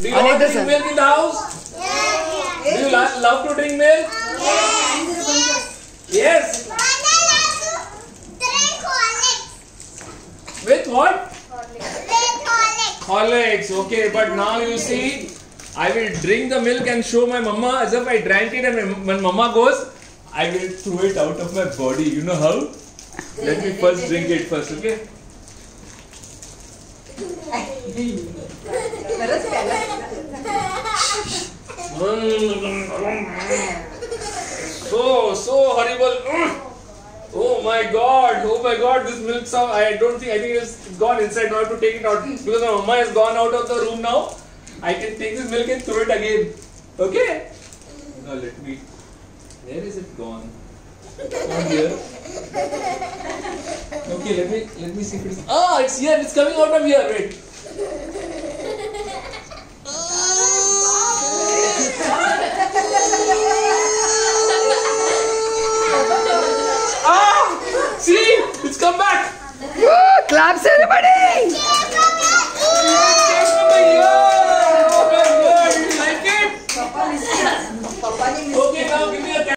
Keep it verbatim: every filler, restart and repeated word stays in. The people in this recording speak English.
Do you want to drink milk in the house? Yes. Do you lo love to drink milk? Yes. Yes. Drink Horlicks. With what? Drink Horlicks. Horlicks. Okay, but now you see, I will drink the milk and show my mama as if I drank it, and when, when mama goes, I will throw it out of my body. You know how? Let me first drink it first, okay? So, so horrible. Oh my god, oh my god, this milk sound, I don't think, I think it's gone inside. Now I have to take it out. Because my mama has gone out of the room now, I can take this milk and throw it again. Okay? Now let me, where is it gone? It's not here. Okay, let me, let me see if it's, ah, it's here, it's coming out of here, wait. Ah! See? It's come back! Woo! Claps everybody!